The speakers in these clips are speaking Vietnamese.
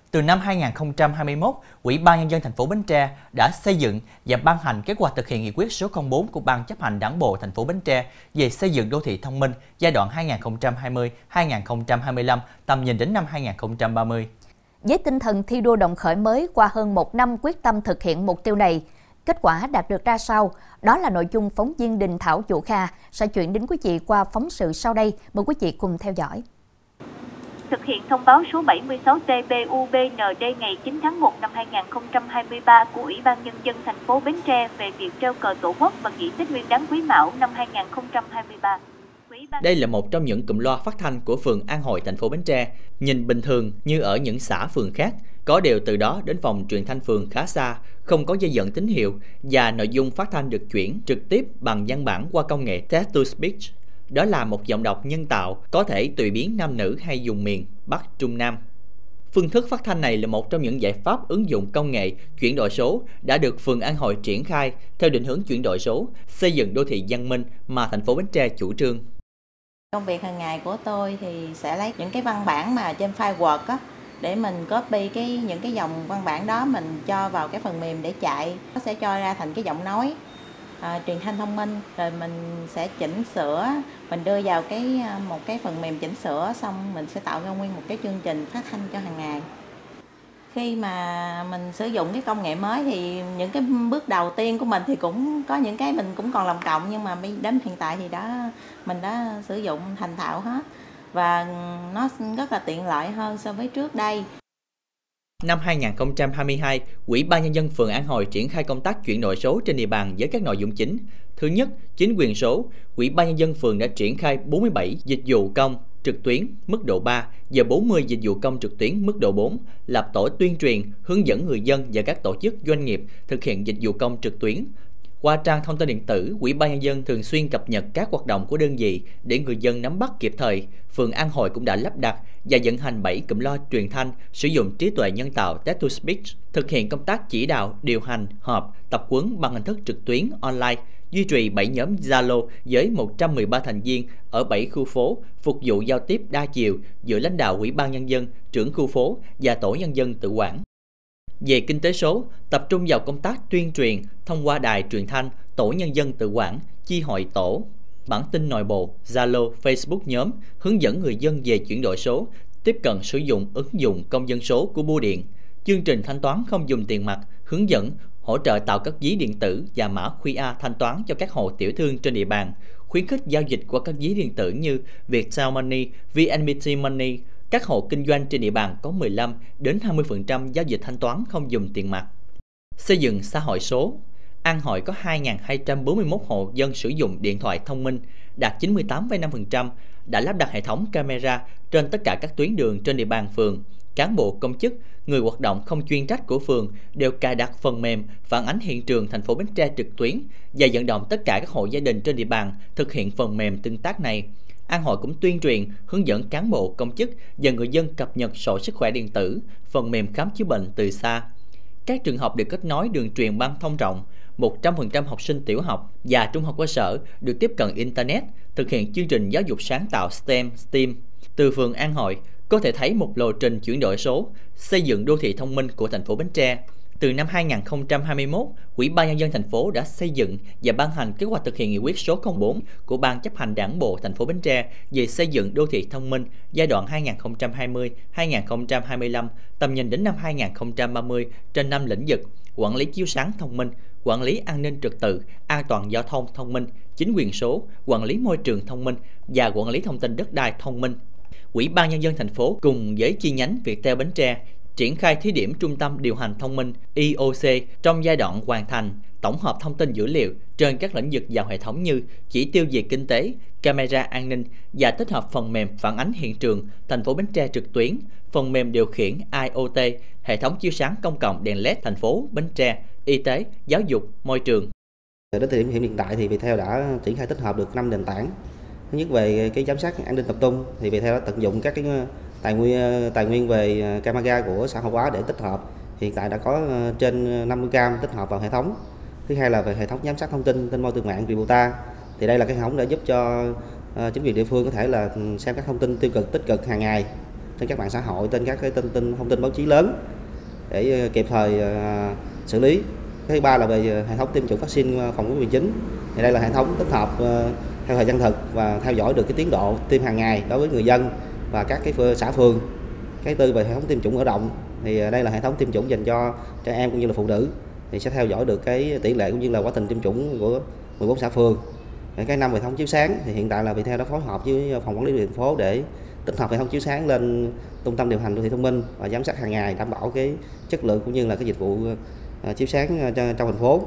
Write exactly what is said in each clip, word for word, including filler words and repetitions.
Từ năm hai nghìn không trăm hai mươi mốt, Ủy ban Nhân dân thành phố Bến Tre đã xây dựng và ban hành kế hoạch thực hiện nghị quyết số không bốn của Ban chấp hành Đảng bộ thành phố Bến Tre về xây dựng đô thị thông minh giai đoạn hai nghìn không trăm hai mươi đến hai nghìn không trăm hai mươi lăm, tầm nhìn đến năm hai nghìn không trăm ba mươi. Với tinh thần thi đua đồng khởi mới qua hơn một năm quyết tâm thực hiện mục tiêu này, kết quả đạt được ra sao? Đó là nội dung phóng viên Đình Thảo Vũ Kha sẽ chuyển đến quý vị qua phóng sự sau đây. Mời quý vị cùng theo dõi. Thực hiện thông báo số bảy mươi sáu T B U B N D ngày chín tháng một năm hai nghìn không trăm hai mươi ba của Ủy ban Nhân dân thành phố Bến Tre về việc treo cờ Tổ quốc và nghỉ Tết Nguyên đán Quý Mão năm hai nghìn không trăm hai mươi ba. Đây là một trong những cụm loa phát thanh của phường An Hội, thành phố Bến Tre. Nhìn bình thường như ở những xã phường khác, có điều từ đó đến phòng truyền thanh phường khá xa, không có dây dẫn tín hiệu và nội dung phát thanh được chuyển trực tiếp bằng văn bản qua công nghệ Text to Speech. Đó là một giọng đọc nhân tạo, có thể tùy biến nam nữ hay dùng miền Bắc, Trung, Nam. Phương thức phát thanh này là một trong những giải pháp ứng dụng công nghệ chuyển đổi số đã được phường An Hội triển khai theo định hướng chuyển đổi số, xây dựng đô thị văn minh mà thành phố Bến Tre chủ trương. Công việc hàng ngày của tôi thì sẽ lấy những cái văn bản mà trên file Word á, để mình copy cái những cái dòng văn bản đó mình cho vào cái phần mềm để chạy, nó sẽ cho ra thành cái giọng nói à, truyền thanh thông minh, rồi mình sẽ chỉnh sửa, mình đưa vào cái một cái phần mềm chỉnh sửa, xong mình sẽ tạo ra nguyên một cái chương trình phát thanh cho hàng ngày. Khi mà mình sử dụng cái công nghệ mới thì những cái bước đầu tiên của mình thì cũng có những cái mình cũng còn lòng cộng, nhưng mà đến hiện tại thì đã mình đã sử dụng thành thạo hết và nó rất là tiện lợi hơn so với trước đây. Năm hai nghìn không trăm hai mươi hai, Ủy ban Nhân dân phường An Hội triển khai công tác chuyển đổi số trên địa bàn với các nội dung chính. Thứ nhất, chính quyền số. Ủy ban Nhân dân phường đã triển khai bốn mươi bảy dịch vụ công trực tuyến mức độ ba và bốn mươi dịch vụ công trực tuyến mức độ bốn, lập tổ tuyên truyền, hướng dẫn người dân và các tổ chức doanh nghiệp thực hiện dịch vụ công trực tuyến. Qua trang thông tin điện tử, Ủy ban Nhân dân thường xuyên cập nhật các hoạt động của đơn vị để người dân nắm bắt kịp thời. Phường An Hội cũng đã lắp đặt và vận hành bảy cụm loa truyền thanh sử dụng trí tuệ nhân tạo Text to Speech, thực hiện công tác chỉ đạo, điều hành, họp, tập huấn bằng hình thức trực tuyến online, duy trì bảy nhóm Zalo với một trăm mười ba thành viên ở bảy khu phố, phục vụ giao tiếp đa chiều giữa lãnh đạo Ủy ban Nhân dân, trưởng khu phố và tổ nhân dân tự quản. Về kinh tế số, tập trung vào công tác tuyên truyền thông qua đài truyền thanh, tổ nhân dân tự quản, chi hội tổ, bản tin nội bộ, Zalo, Facebook nhóm, hướng dẫn người dân về chuyển đổi số, tiếp cận sử dụng ứng dụng công dân số của bưu điện, chương trình thanh toán không dùng tiền mặt, hướng dẫn, hỗ trợ tạo các ví điện tử và mã quy rờ thanh toán cho các hộ tiểu thương trên địa bàn, khuyến khích giao dịch qua các ví điện tử như Viettel Money, vê en pê tê Money. Các hộ kinh doanh trên địa bàn có mười lăm đến hai mươi phần trăm giao dịch thanh toán không dùng tiền mặt. Xây dựng xã hội số. An Hội có hai nghìn hai trăm bốn mươi mốt hộ dân sử dụng điện thoại thông minh, đạt chín mươi tám phẩy năm phần trăm, đã lắp đặt hệ thống camera trên tất cả các tuyến đường trên địa bàn phường. Cán bộ công chức, người hoạt động không chuyên trách của phường đều cài đặt phần mềm phản ánh hiện trường thành phố Bến Tre trực tuyến và vận động tất cả các hộ gia đình trên địa bàn thực hiện phần mềm tương tác này. An Hội cũng tuyên truyền, hướng dẫn cán bộ, công chức và người dân cập nhật sổ sức khỏe điện tử, phần mềm khám chữa bệnh từ xa. Các trường học được kết nối đường truyền băng thông rộng, một trăm phần trăm học sinh tiểu học và trung học cơ sở được tiếp cận Internet, thực hiện chương trình giáo dục sáng tạo STEM, STEAM. Từ phường An Hội, có thể thấy một lộ trình chuyển đổi số, xây dựng đô thị thông minh của thành phố Bến Tre. Từ năm hai nghìn không trăm hai mươi mốt, Ủy ban Nhân dân thành phố đã xây dựng và ban hành kế hoạch thực hiện nghị quyết số không bốn của Ban chấp hành Đảng bộ thành phố Bến Tre về xây dựng đô thị thông minh giai đoạn hai nghìn không trăm hai mươi đến hai nghìn không trăm hai mươi lăm, tầm nhìn đến năm hai nghìn không trăm ba mươi trên năm lĩnh vực: quản lý chiếu sáng thông minh, quản lý an ninh trật tự, an toàn giao thông thông minh, chính quyền số, quản lý môi trường thông minh và quản lý thông tin đất đai thông minh. Ủy ban Nhân dân thành phố cùng với chi nhánh Viettel Bến Tre triển khai thí điểm trung tâm điều hành thông minh I O C trong giai đoạn hoàn thành, tổng hợp thông tin dữ liệu trên các lĩnh vực vào hệ thống như chỉ tiêu về kinh tế, camera an ninh và tích hợp phần mềm phản ánh hiện trường thành phố Bến Tre trực tuyến, phần mềm điều khiển I O T, hệ thống chiếu sáng công cộng đèn led thành phố Bến Tre, y tế, giáo dục, môi trường. Đến thời điểm hiện tại thì Viettel đã triển khai tích hợp được năm nền tảng. Thứ nhất về cái giám sát an ninh tập trung thì Viettel đã tận dụng các cái tài nguyên tài nguyên về camera của xã hội hóa để tích hợp. Hiện tại đã có trên năm mươi cam tích hợp vào hệ thống. Thứ hai là về hệ thống giám sát thông tin trên môi trường mạng Viettel. Thì đây là cái hệ thống để giúp cho chính quyền địa phương có thể là xem các thông tin tiêu cực tích cực hàng ngày trên các mạng xã hội, trên các cái tin tin thông tin báo chí lớn để kịp thời uh, xử lý. Cái thứ ba là về hệ thống tiêm chủng vaccine phòng covid mười chín. Thì đây là hệ thống tích hợp uh, theo thời gian thực và theo dõi được cái tiến độ tiêm hàng ngày đối với người dân và các cái xã phường. Cái tư về hệ thống tiêm chủng mở rộng, thì đây là hệ thống tiêm chủng dành cho trẻ em cũng như là phụ nữ, thì sẽ theo dõi được cái tỷ lệ cũng như là quá trình tiêm chủng của mười bốn xã phường. Cái năm hệ thống chiếu sáng thì hiện tại là Viettel đã phối hợp với phòng quản lý thành phố để tích hợp hệ thống chiếu sáng lên trung tâm điều hành đô thị thông minh và giám sát hàng ngày, đảm bảo cái chất lượng cũng như là cái dịch vụ chiếu sáng trong thành phố.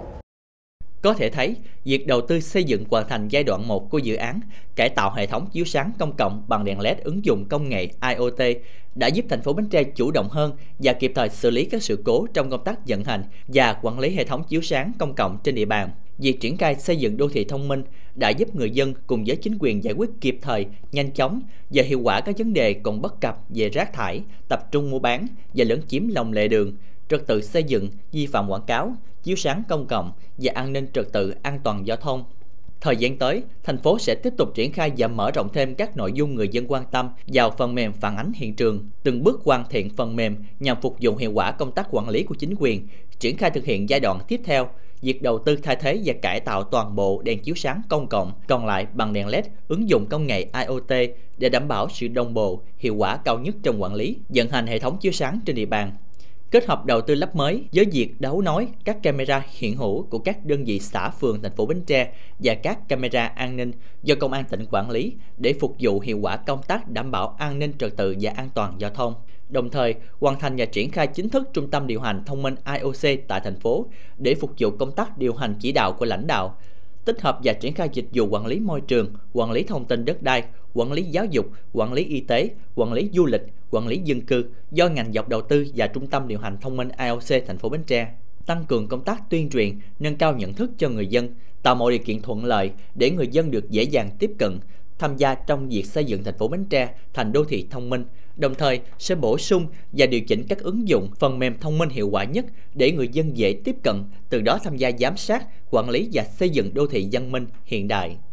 Có thể thấy, việc đầu tư xây dựng hoàn thành giai đoạn một của dự án cải tạo hệ thống chiếu sáng công cộng bằng đèn led ứng dụng công nghệ I O T đã giúp thành phố Bến Tre chủ động hơn và kịp thời xử lý các sự cố trong công tác vận hành và quản lý hệ thống chiếu sáng công cộng trên địa bàn. Việc triển khai xây dựng đô thị thông minh đã giúp người dân cùng với chính quyền giải quyết kịp thời, nhanh chóng và hiệu quả các vấn đề còn bất cập về rác thải, tập trung mua bán và lấn chiếm lòng lề đường, trật tự xây dựng, vi phạm quảng cáo, chiếu sáng công cộng và an ninh trật tự an toàn giao thông. Thời gian tới, thành phố sẽ tiếp tục triển khai và mở rộng thêm các nội dung người dân quan tâm vào phần mềm phản ánh hiện trường, từng bước hoàn thiện phần mềm nhằm phục vụ hiệu quả công tác quản lý của chính quyền, triển khai thực hiện giai đoạn tiếp theo, việc đầu tư thay thế và cải tạo toàn bộ đèn chiếu sáng công cộng còn lại bằng đèn led ứng dụng công nghệ I O T để đảm bảo sự đồng bộ, hiệu quả cao nhất trong quản lý, vận hành hệ thống chiếu sáng trên địa bàn. Kết hợp đầu tư lắp mới với việc đấu nối các camera hiện hữu của các đơn vị xã phường thành phố Bến Tre và các camera an ninh do Công an tỉnh quản lý để phục vụ hiệu quả công tác đảm bảo an ninh trật tự và an toàn giao thông. Đồng thời, hoàn thành và triển khai chính thức trung tâm điều hành thông minh I O C tại thành phố để phục vụ công tác điều hành chỉ đạo của lãnh đạo, tích hợp và triển khai dịch vụ quản lý môi trường, quản lý thông tin đất đai, quản lý giáo dục, quản lý y tế, quản lý du lịch, quản lý dân cư do ngành dọc đầu tư và trung tâm điều hành thông minh I O C thành phố Bến Tre, tăng cường công tác tuyên truyền, nâng cao nhận thức cho người dân, tạo mọi điều kiện thuận lợi để người dân được dễ dàng tiếp cận, tham gia trong việc xây dựng thành phố Bến Tre thành đô thị thông minh, đồng thời sẽ bổ sung và điều chỉnh các ứng dụng phần mềm thông minh hiệu quả nhất để người dân dễ tiếp cận, từ đó tham gia giám sát, quản lý và xây dựng đô thị văn minh hiện đại.